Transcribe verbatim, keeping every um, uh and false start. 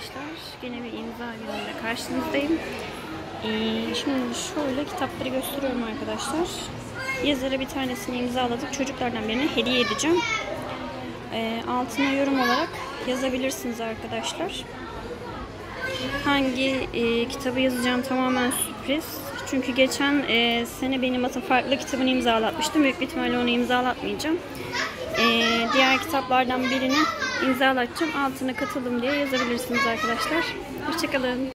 arkadaşlar. Yine bir imza gününde karşınızdayım. Ee, şimdi şöyle kitapları gösteriyorum arkadaşlar. Yazara bir tanesini imzaladık. Çocuklardan birine hediye edeceğim. Ee, altına yorum olarak yazabilirsiniz arkadaşlar. Hangi e, kitabı yazacağım tamamen sürpriz. Çünkü geçen e, sene benim atım farklı kitabını imzalatmıştım. Büyük bir ihtimalle onu imzalatmayacağım. Ee, diğer kitaplardan birini imzalatacağım. Altına katıldım diye yazabilirsiniz arkadaşlar. Hoşçakalın.